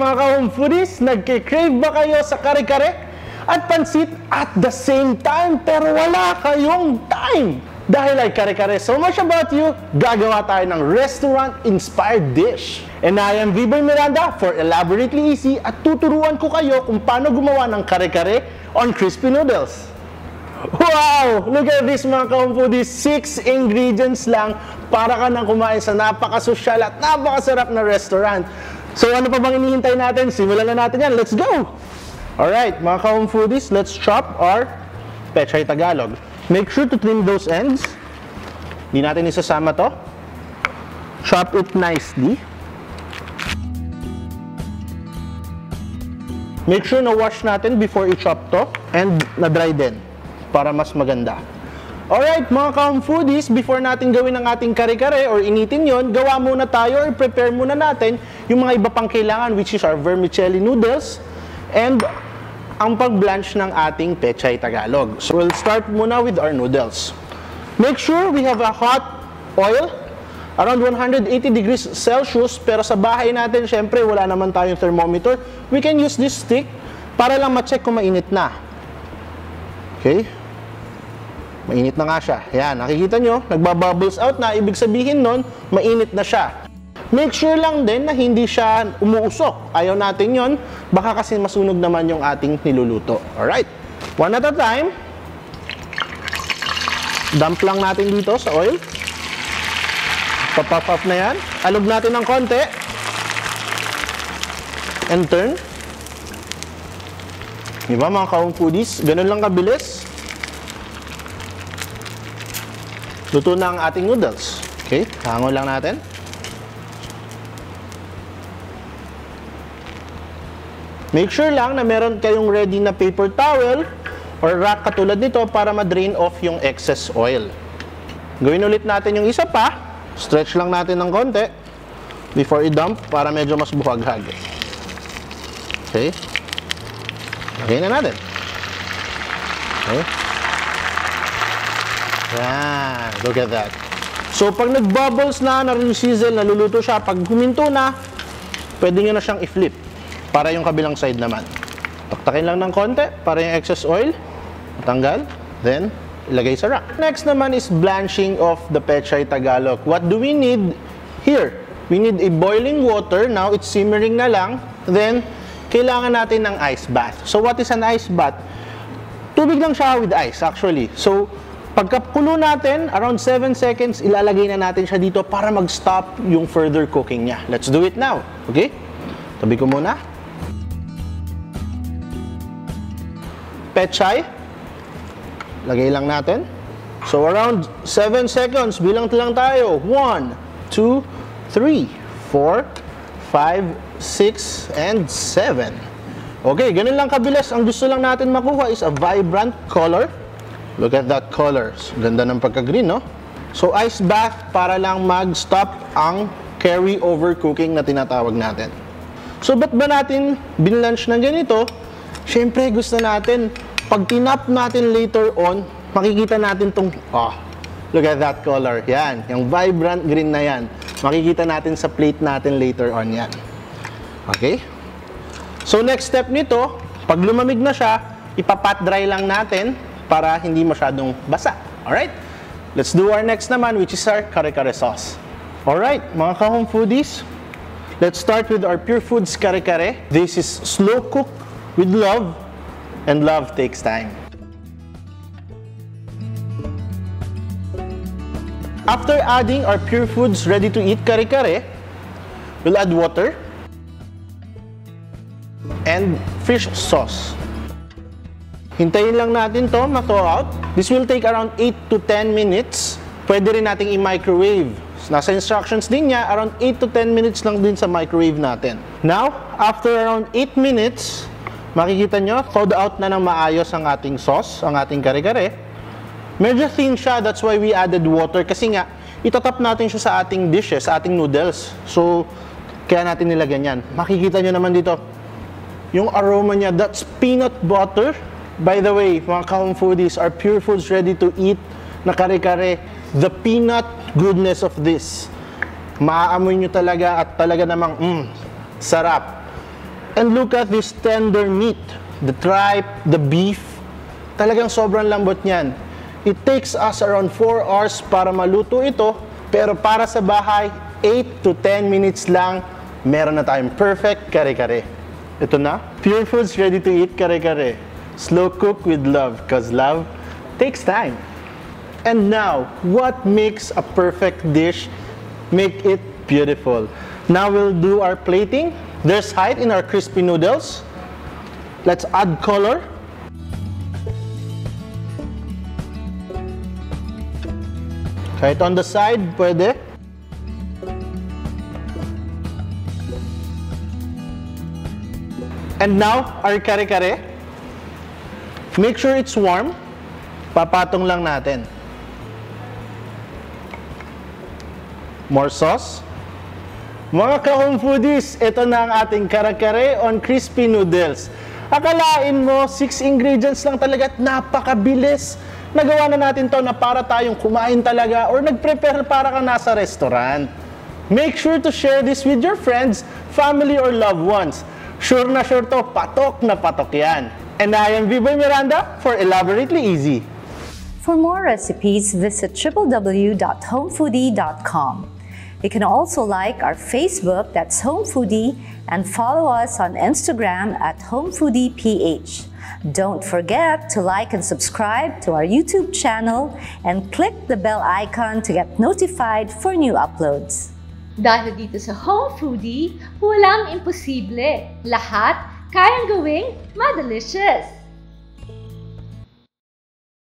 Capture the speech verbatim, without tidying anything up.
mga ka-home foodies, nagkikrave ba kayo sa kare-kare at pansit at the same time pero wala kayong time? Dahil ay kare-kare so much about you, gagawa tayo ng restaurant-inspired dish. And I am Viboy Miranda for Elaborately Easy at tuturuan ko kayo kung paano gumawa ng kare-kare on crispy noodles. Wow! Look at this mga ka-home foodies, six ingredients lang para ka nang kumain sa napakasosyal at napakasarap na restaurant. So ano pa bang inihintay natin? Simulan na natin yan. Let's go! Alright, mga ka-home foodies, let's chop our pechay Tagalog. Make sure to trim those ends. Hindi natin isasama to. Chop it nicely. Make sure na wash natin before i-chop to and na-dry din para mas maganda. Alright, mga ka-home foodies, before natin gawin ang ating kare-kare or initin yon, gawa muna tayo or prepare muna natin yung mga iba pang kailangan, which is our vermicelli noodles and ang pag-blanch ng ating pechay Tagalog. So we'll start muna with our noodles. Make sure we have a hot oil around one hundred eighty degrees Celsius, pero sa bahay natin, syempre wala naman tayong thermometer. We can use this stick para lang ma-check kung mainit na. Okay? Mainit na nga siya. Yan, nakikita nyo, nagbabubbles out na. Ibig sabihin nun, mainit na siya. Make sure lang din na hindi siya umuusok. Ayaw natin yon, baka kasi masunog naman yung ating niluluto. Alright, one at a time. Dump lang natin dito sa oil. Pop-up na yan. Alog natin ng konti. And turn. Diba mga ka-home foodies? Ganun lang kabilis. Luto na ang ating noodles. Okay, hangon lang natin. Make sure lang na meron kayong ready na paper towel or rack katulad nito para ma-drain off yung excess oil. Gawin ulit natin yung isa pa. Stretch lang natin ng konti before i-dump para medyo mas buhaghag. Okay. Okay na natin. Okay. Yan. Look at that. So, pag nag-bubbles na, na-sizzle, naluluto siya, pag huminto na, pwede nyo na siyang i-flip para yung kabilang side naman. Taktakin lang ng konti para yung excess oil matanggal. Then, ilagay sa rack. Next naman is blanching of the pechay Tagalog. What do we need here? We need a boiling water. Now, it's simmering na lang. Then, kailangan natin ng ice bath. So, what is an ice bath? Tubig lang siya with ice, actually. So, pagkakulo natin, around seven seconds, ilalagay na natin siya dito para mag-stop yung further cooking niya. Let's do it now. Okay? Tabi ko muna. Pechay. Lagay lang natin. So, around seven seconds, bilang lang tayo. one, two, three, four, five, six, and seven. Okay, ganun lang kabilis. Ang gusto lang natin makuha is a vibrant color. Look at that color. Ganda ng pagka-green, no? So, ice bath para lang mag-stop ang carry-over cooking na tinatawag natin. So, ba't ba natin binlunch ng ganito? Siyempre, gusto natin, pag tinap natin later on, makikita natin tong, oh, look at that color. Yan, yung vibrant green na yan. Makikita natin sa plate natin later on yan. Okay? So, next step nito, pag lumamig na siya, ipapat dry lang natin para hindi masyadong basa. Alright? Let's do our next naman, which is our kare-kare sauce. Alright, mga ka-home foodies, let's start with our Pure Foods kare-kare. This is slow cook with love, and love takes time. After adding our Pure Foods ready-to-eat kare-kare, we'll add water and fish sauce. Hintayin lang natin to ma-thaw out. This will take around eight to ten minutes. Pwede rin nating i-microwave. Nasa instructions din niya, around eight to ten minutes lang din sa microwave natin. Now, after around eight minutes, makikita nyo, thawed out na ng maayos ang ating sauce, ang ating kare-kare. Medyo thin siya, that's why we added water. Kasi nga, itatap natin siya sa ating dishes, sa ating noodles. So, kaya natin nilagyan yan. Makikita nyo naman dito, yung aroma niya, that's peanut butter. By the way, mga ka-home foodies, our Pure Foods ready-to-eat na kare-kare, the peanut goodness of this. Maaamoy nyo talaga at talaga namang, mm, sarap. And look at this tender meat. The tripe, the beef. Talagang sobrang lambot niyan. It takes us around four hours para maluto ito, pero para sa bahay, eight to ten minutes lang, meron na tayong perfect kare-kare. Ito na, Pure Foods ready to eat kare-kare. Slow cook with love, cause love takes time. And now, what makes a perfect dish? Make it beautiful. Now we'll do our plating. There's height in our crispy noodles. Let's add color. Kahit on the side, pwede. And now, our kare-kare. Make sure it's warm. Papatong lang natin. More sauce. Mga ka-home foodies, ito na ang ating kare-kare on crispy noodles. Akalain mo, six ingredients lang talaga at napakabilis. Nagawa na natin to na para tayong kumain talaga or nag-prepare para ka nasa restaurant. Make sure to share this with your friends, family, or loved ones. Sure na sure to, patok na patok yan. And I am V-Boy Miranda for Elaborately Easy. For more recipes, visit w w w dot home foodie dot com. You can also like our Facebook, that's Home Foodie, and follow us on Instagram at Home Foodie P H. Don't forget to like and subscribe to our YouTube channel and click the bell icon to get notified for new uploads. Dahil dito sa Home Foodie, walang imposible. Lahat kayang gawing madelicious.